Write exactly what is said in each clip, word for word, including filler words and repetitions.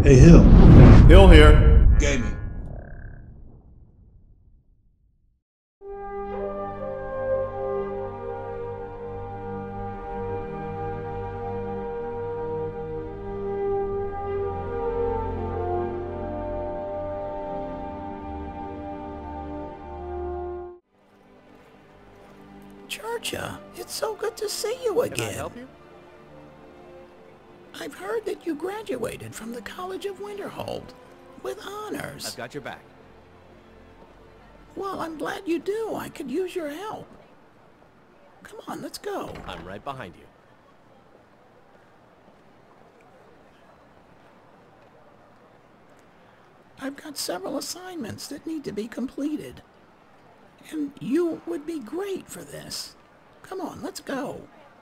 Hey, Hill. Hill here. Gaming. Georgia, it's so good to see you again. Can I help you? I've heard that you graduated from the College of Winterhold with honors. I've got your back. Well, I'm glad you do. I could use your help. Come on, let's go. I'm right behind you. I've got several assignments that need to be completed. And you would be great for this. Come on, let's go.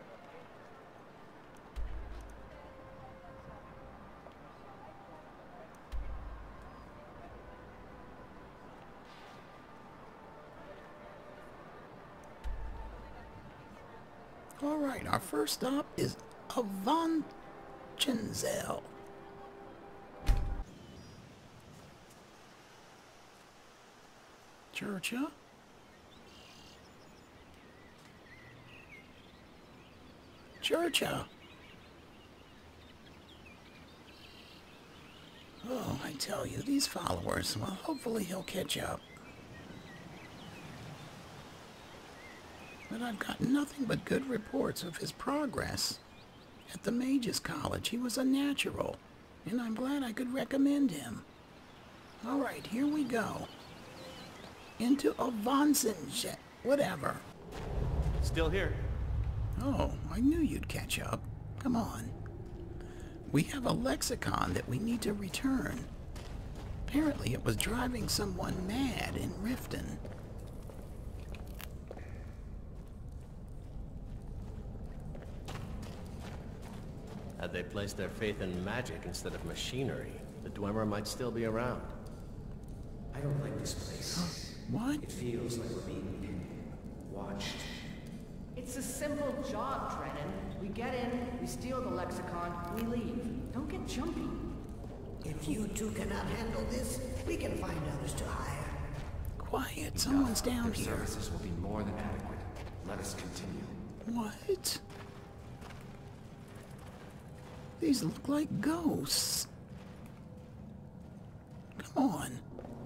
All right, our first stop is Avanchenzell. Churcha? Churcha? Oh, I tell you, these followers, well, hopefully he'll catch up. But I've got nothing but good reports of his progress. At the Mages College, he was a natural, and I'm glad I could recommend him. All right, here we go. Into Avanchenzell, whatever. Still here. Oh, I knew you'd catch up. Come on. We have a lexicon that we need to return. Apparently it was driving someone mad in Riften. Had they placed their faith in magic instead of machinery, the Dwemer might still be around. I don't like this place. What? It feels like we're being watched. It's a simple job, Drennan. We get in, we steal the lexicon, we leave. Don't get jumpy. If you two cannot handle this, we can find others to hire. Quiet, someone's down Their here. services will be more than adequate. Let us continue. What? These look like ghosts. Come on.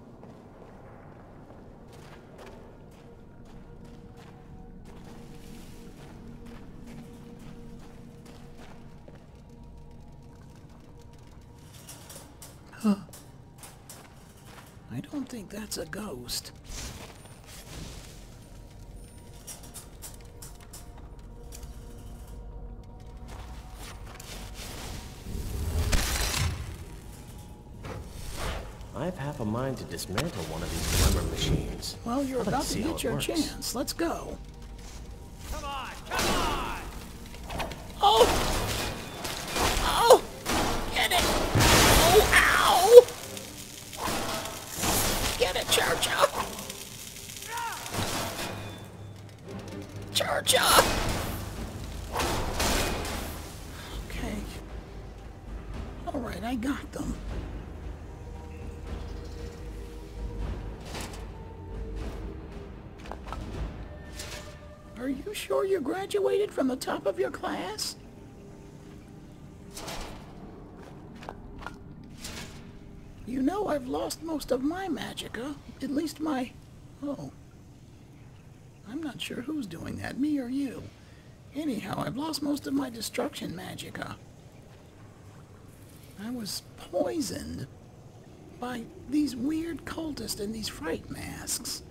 Huh. I don't think that's a ghost. I have half a mind to dismantle one of these Dwemer machines. Well, you're I'd like about to to see how get it your works. chance. Let's go. Come on, come on! Oh! Oh! Get it! Oh, ow! Get it, Churcha! Churcha! Okay. All right, I got them. Are you sure you graduated from the top of your class? You know I've lost most of my magicka, at least my... Oh. I'm not sure who's doing that, me or you. Anyhow, I've lost most of my destruction magicka. I was poisoned by these weird cultists in these fright masks.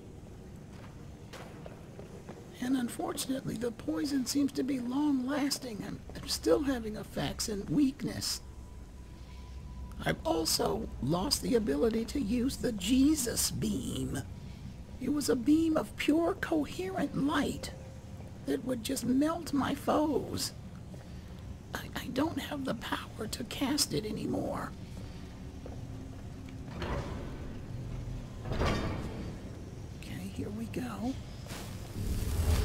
And unfortunately, the poison seems to be long-lasting and I'm still having effects and weakness. I've also lost the ability to use the Jesus beam. It was a beam of pure, coherent light that would just melt my foes. I, I don't have the power to cast it anymore. Okay, here we go.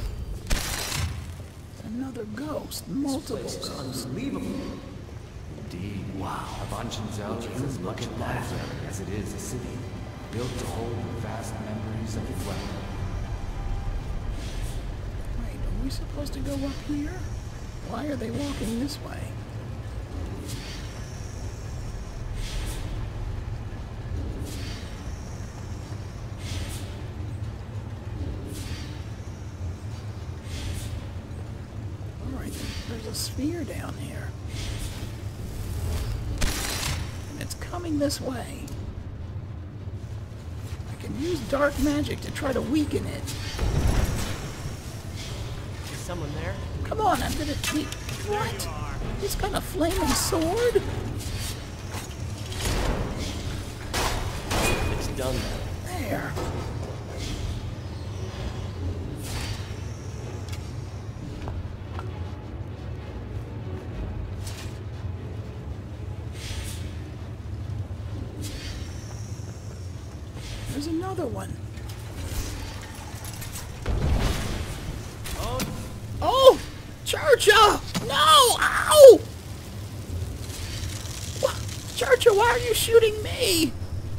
Another ghost, multiple This place is ghosts. unbelievable. Indeed. Wow. Avanchenzell Would is you as look much a at that? library as it is a city, built to hold the vast memories of the Dwemer. Wait, are we supposed to go up here? Why are they walking this way? Alright, there's a sphere down here. And it's coming this way. I can use dark magic to try to weaken it. Is someone there? Come on, I'm gonna keep. What? He's got a flaming sword? It's done now. There. There's another one. Oh! Churchill! No! Ow! Wha- Churchill, why are you shooting me?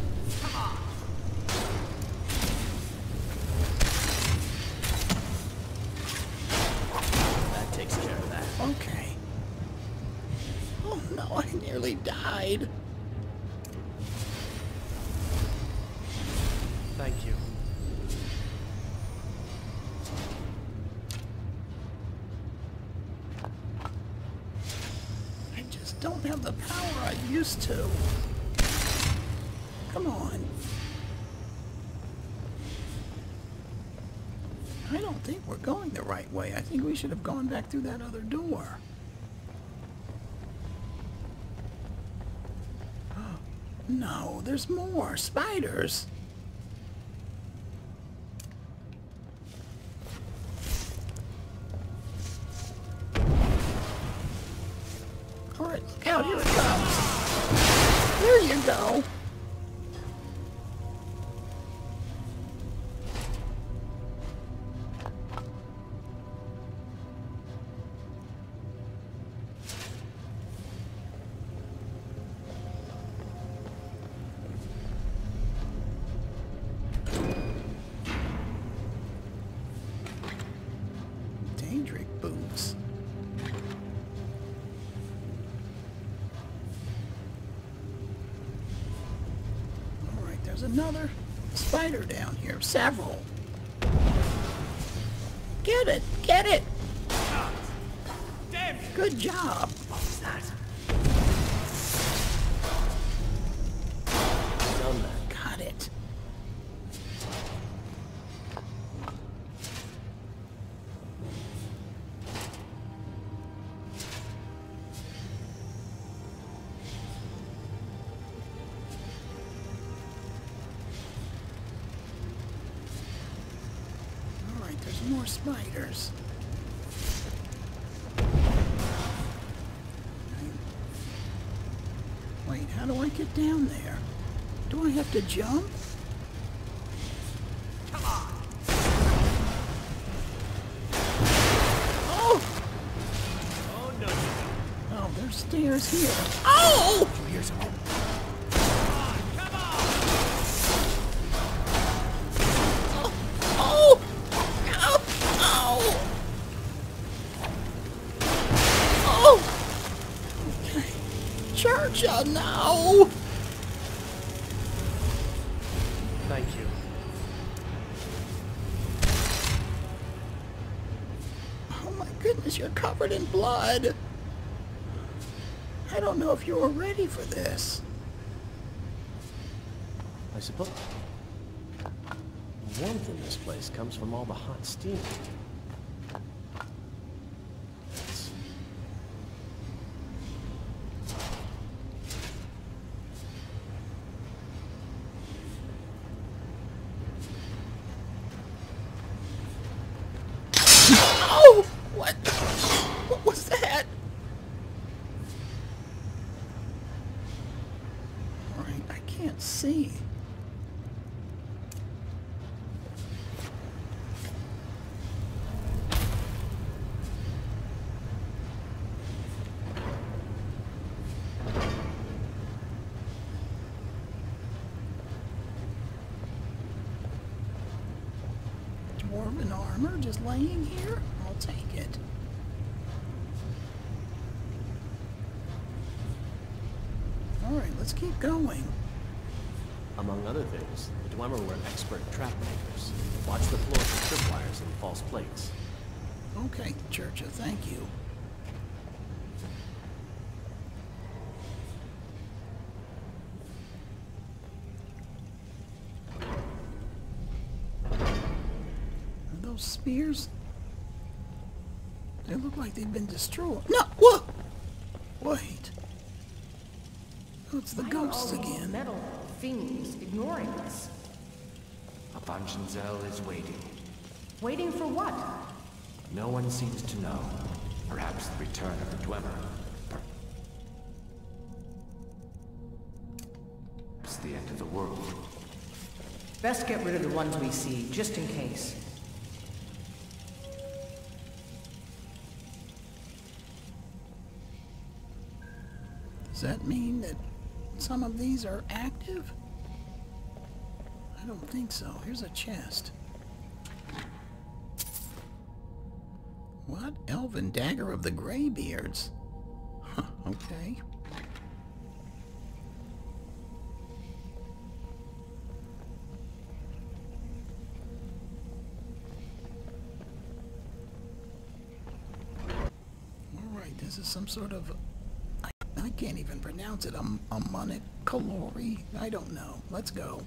That takes care of that. Okay. Oh no, I nearly died. Thank you. I just don't have the power I used to. Come on. I don't think we're going the right way. I think we should have gone back through that other door. No, there's more. Spiders. Alright, look out, here it comes. There you go. Daedric boots. Alright, there's another spider down here. Several. Get it! Get it! Damn you! Good job. What was that? Done that. Got it. Alright, there's more spiders. Wait, how do I get down there? Do I have to jump? Come on! Oh! Oh no! Oh, there's stairs here. Oh! Here's a home. Oh! Ow! Ow! Oh! Okay. Churchill, no! Thank you. Oh my goodness, you're covered in blood. I don't know if you were ready for this. I suppose the warmth in this place comes from all the hot steam. It's- Oh! What? What was that? Alright, I can't see. armor just laying here? I'll take it. Alright, let's keep going. Among other things, the Dwemer were expert trap makers. Watch the floor for tripwires and false plates. Okay, Churcha, thank you. Are those spears? They look like they've been destroyed. No! What? Wait. Oh, it's the Why are all ghosts these again. metal fiends ignoring us? Avangenzel is waiting. Waiting for what? No one seems to know. Perhaps the return of the Dwemer. Perhaps the end of the world. Best get rid of the ones we see, just in case. Does that mean that some of these are active? I don't think so. Here's a chest. What? Elven Dagger of the Greybeards? Huh, okay. Alright, this is some sort of... I, I can't even pronounce it. Um, Ammonic calori? I don't know. Let's go.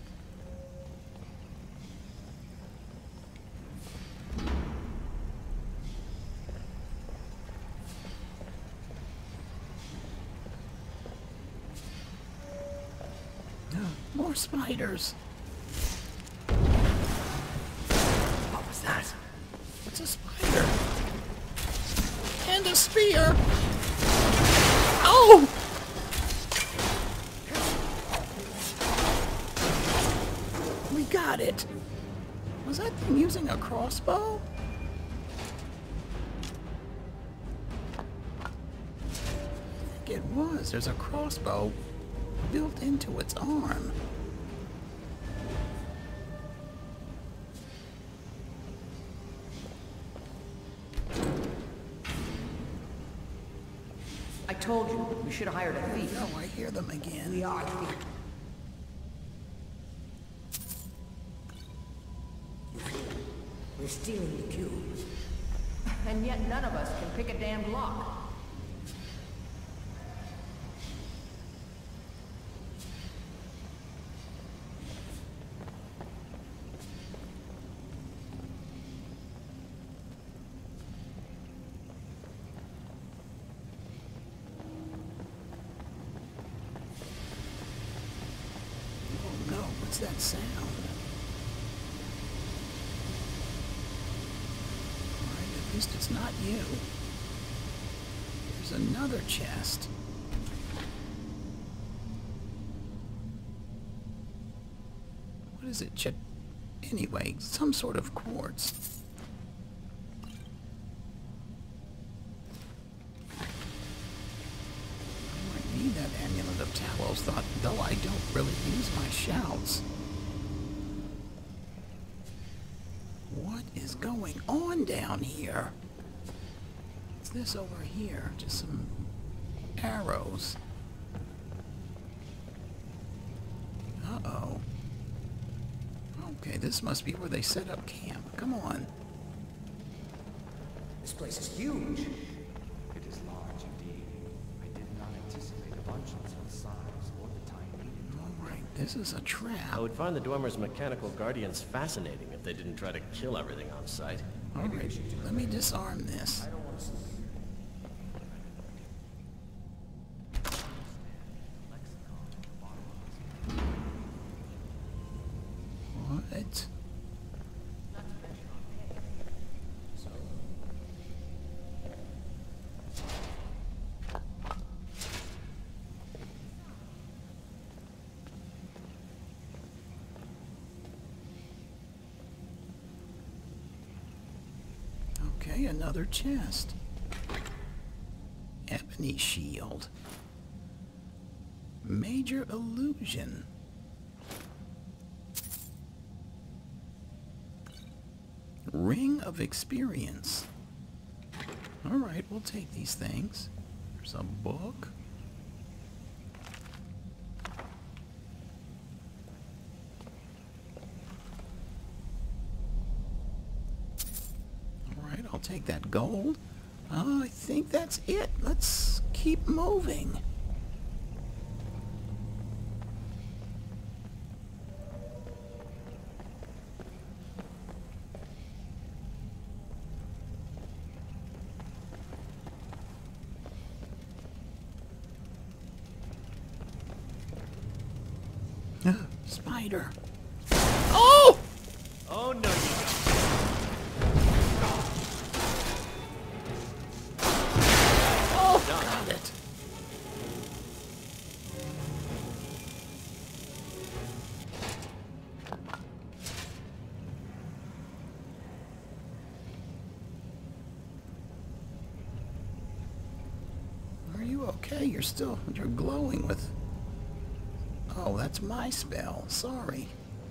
More spiders. What was that? It's a spider. And a spear. Oh! We got it. Was that thing using a crossbow? I think it was. There's a crossbow built into its arm. I told you, we should have hired a thief. Oh, I hear them again. We are thief. We're stealing the cube. And yet none of us can pick a damned lock. Oh no, what's that sound? Alright, at least it's not you. There's another chest. What is it? Ch anyway, some sort of quartz. I might need that amulet of Talos, thought, though I don't really use my shouts. What is going on down here? What's this over here? Just some arrows. Uh-oh. Okay, this must be where they set up camp. Come on. This place is huge. It is large indeed. I did not anticipate Avangenzel's size or the time needed. Alright, this is a trap. I would find the Dwemer's mechanical guardians fascinating if they didn't try to kill everything on sight. Alright, let me disarm this. What? Okay, another chest. Ebony shield. Major illusion. Ring of Experience. Alright, we'll take these things. There's a book. Alright, I'll take that gold. Uh, I think that's it. Let's keep moving. Spider. Oh! Oh, no, you don't. Oh, got it. Are you okay? You're still, you're glowing with... Oh, that's my spell. Sorry.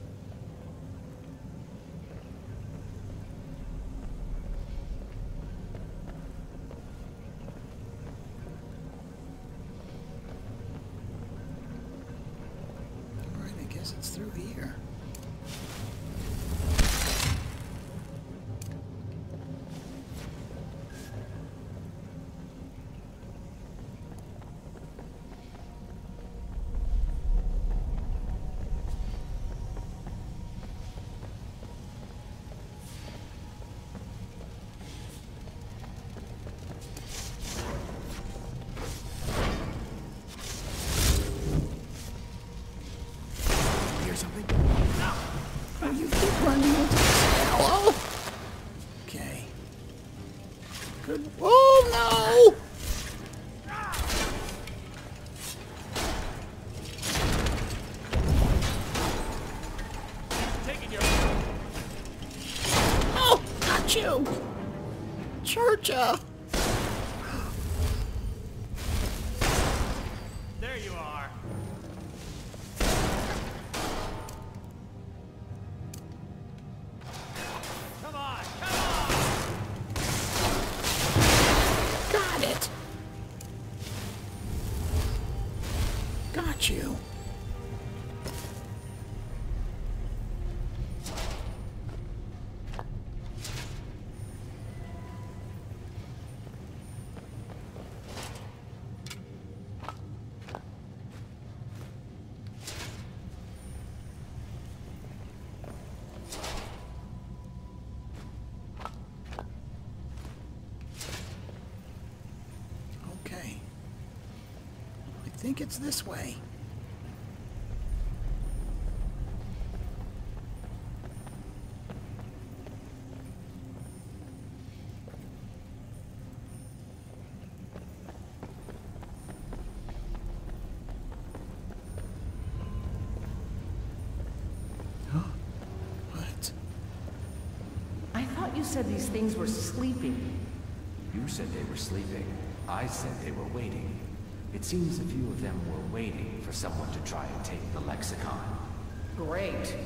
Alright, I guess it's through here. Oh, you keep running into the spell. Oh! Okay. Good. Oh, no! Taking your... Oh, got you! Churcha! There you are. Come on, come on! Got it! Got you. Okay. I think it's this way. What? I thought you said these things were sleeping. You said they were sleeping. I said they were waiting. It seems a few of them were waiting for someone to try and take the lexicon. Great.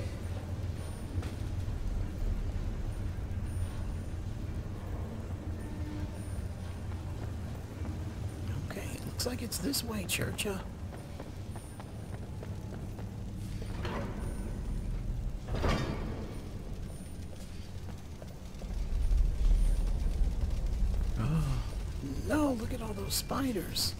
Okay, it looks like it's this way, Churcha. No, look at all those spiders.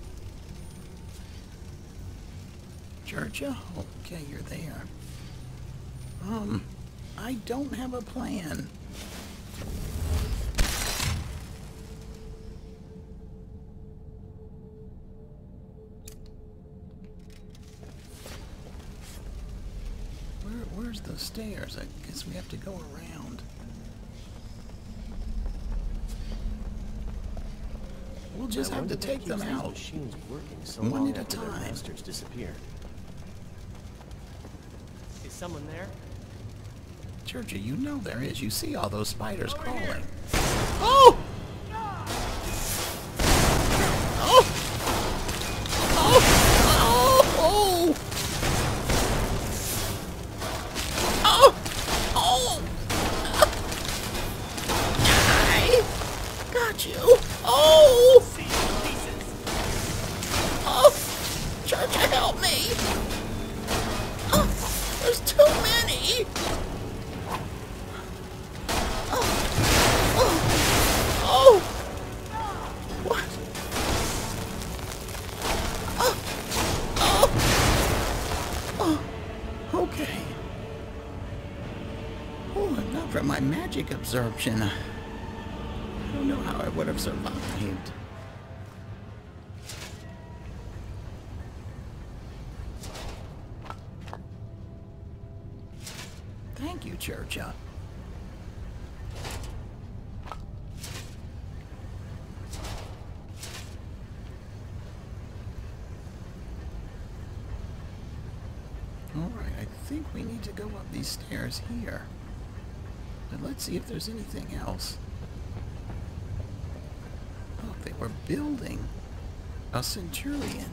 Churcha? Okay, you're there. Um, I don't have a plan. Where, where's the stairs? I guess we have to go around. We'll just I have to wonder what take them keeps these out. machines working so One long at a after their time. masters disappeared. Is someone there? Churcha, you know there is. You see all those spiders crawling. Oh! Oh! Oh! Oh! Oh! Oh! got you. Oh! Oh! Church, help me! Oh, there's too many! Oh! Oh! Oh! What? Oh! Oh! Oh! Okay. Oh, not for my magic absorption. I don't know how I would have survived. Thank you, Churcha. Alright, I think we need to go up these stairs here. But let's see if there's anything else. Oh, they were building a Centurion.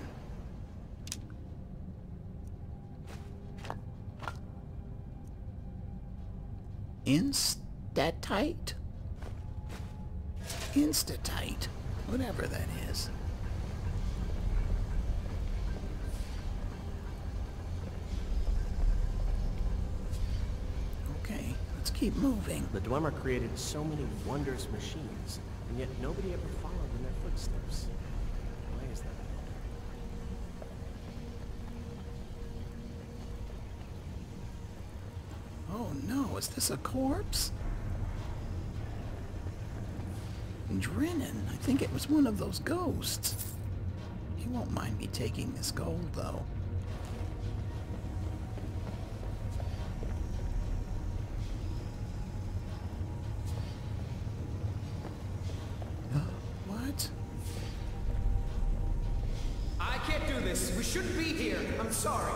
Instatite? Instatite. Whatever that is. Okay, let's keep moving. The Dwemer created so many wondrous machines, and yet nobody ever followed in their footsteps. Why is that? Oh no, is this a corpse? Drennan, I think it was one of those ghosts. He won't mind me taking this gold, though. What? I can't do this. We shouldn't be here. I'm sorry.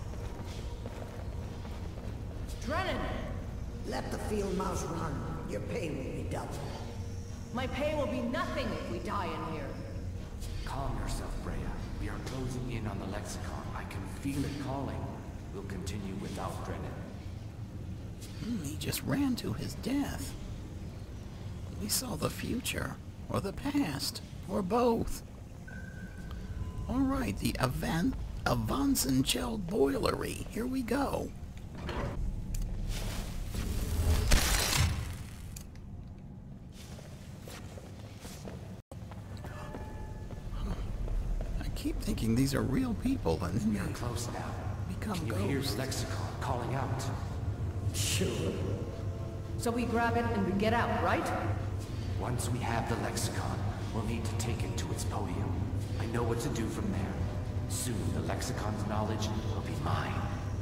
Drennan! Let the field mouse run. Your pay will be double. My pay will be nothing if we die in here. Calm yourself, Breya. We are closing in on the Lexicon. I can feel it calling. We'll continue without Drennan. Hmm, he just ran to his death. We saw the future, or the past, or both. Alright, the Avan Avansencheld Boilery. Here we go. I keep thinking these are real people, and then We are they close now. become Can you hear ghosts. the Lexicon calling out? Sure. So we grab it and we get out, right? Once we have the Lexicon, we'll need to take it to its podium. I know what to do from there. Soon the Lexicon's knowledge will be mine.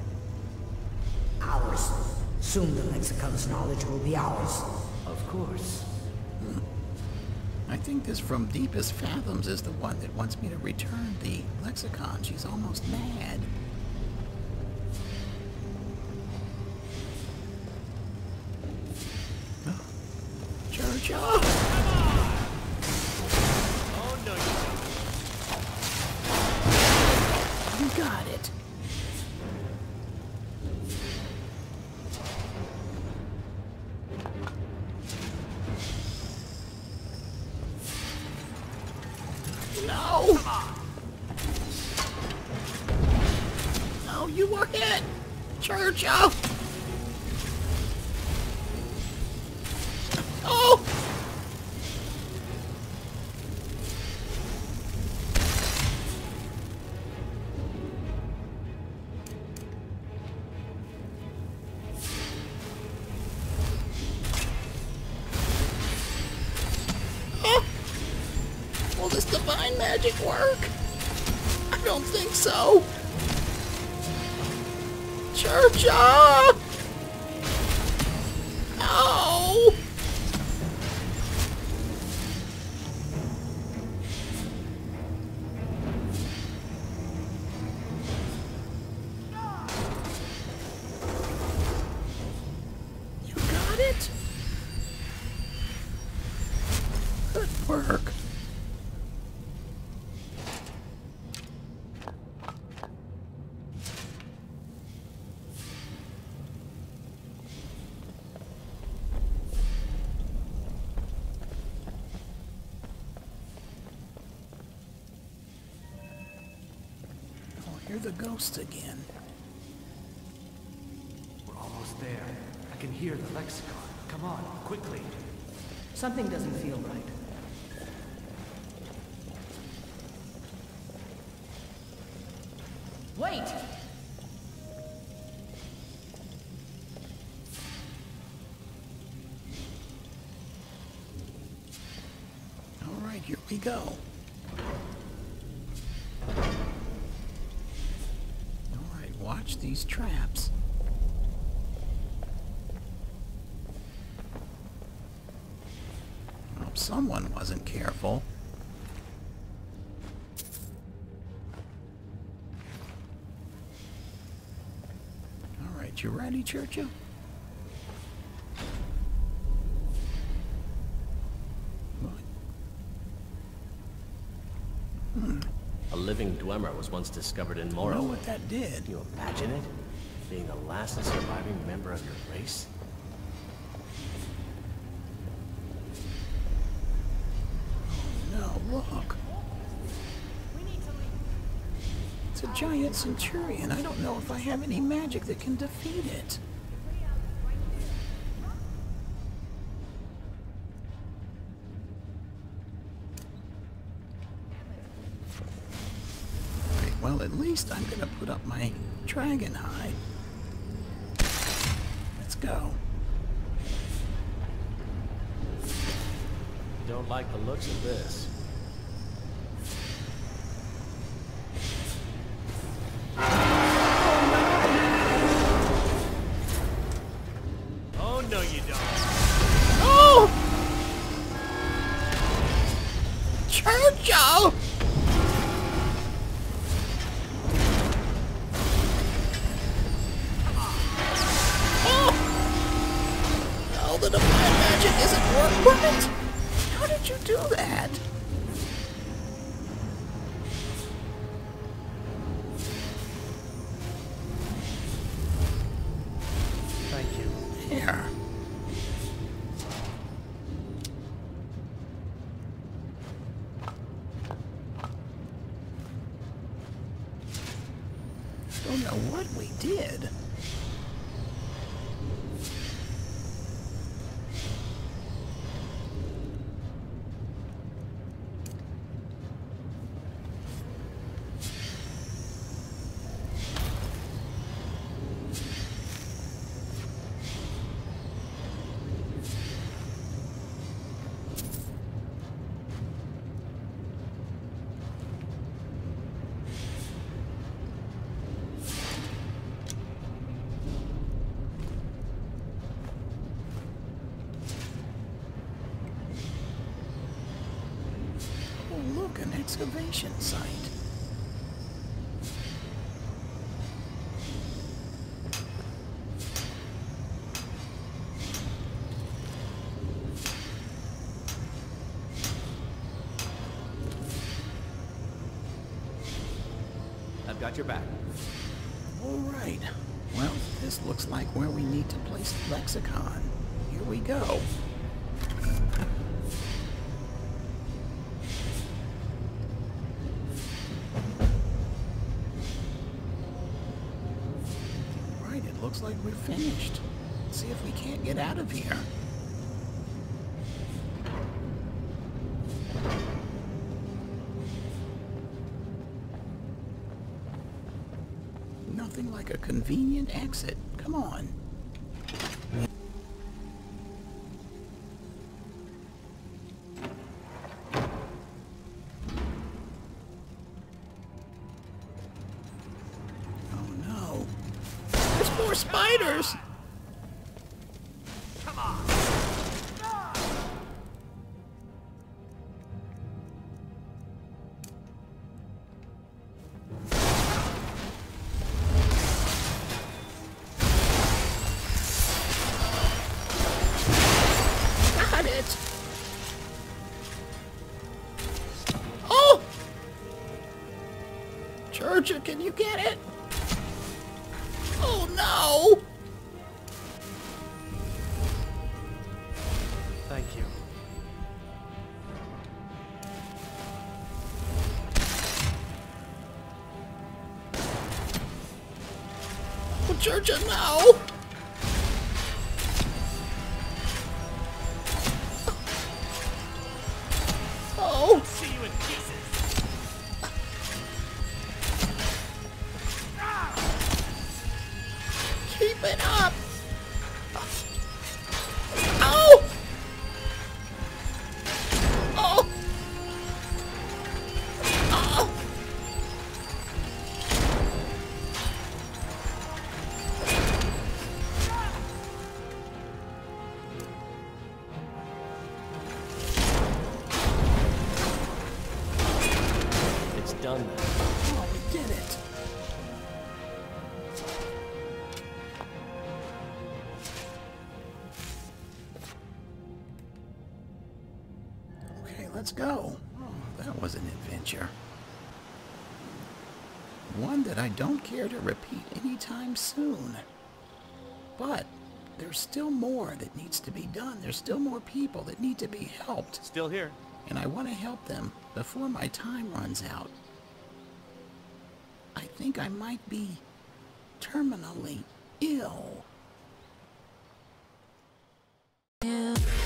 Ours. Soon the Lexicon's knowledge will be ours. Of course. I think this from Deepest Fathoms is the one that wants me to return the Lexicon. She's almost mad. Oh. Church, oh! Oh no, you You got it. No! No, you were hit! Churchill! Oh! Oh! Will this divine magic work? I don't think so. Churcha! No! You got it? Good work. hear the ghosts again. We're almost there. I can hear the lexicon. Come on, quickly. Something doesn't feel right. Wait! All right, here we go. All right, watch these traps. Well, someone wasn't careful. All right, you ready, Churchill? A living Dwemer was once discovered in I Morrow. know what that did. Can you imagine it? Being the last surviving member of your race? No, look. It's a giant centurion. I don't know if I have any magic that can defeat it. Right, well, at least I'm gonna put up my dragon hide. Let's go. Don't like the looks of this. Oh, no you don't. Oh! Churchill! Oh! No, the divine magic isn't working. How did you do that? Thank you. Here. Don't know what we did. Oh, look, an excavation site. I've got your back. All right. Well, this looks like where we need to place the lexicon. Here we go. Right, it looks like we're finished. Let's see if we can't get out of here. Nothing like a convenient exit. Come on. Oh no. There's more spiders! Got it! Oh! Churchill, can you get it? Oh no! Thank you. Church of No! Oh! See you in pieces. Keep it up! Ow! Oh! Oh! It's done now. Oh, we did it. Okay, let's go. Oh, that was an adventure. One that I don't care to repeat anytime soon. But there's still more that needs to be done. There's still more people that need to be helped. Still here. And I want to help them before my time runs out. I think I might be terminally ill. Yeah.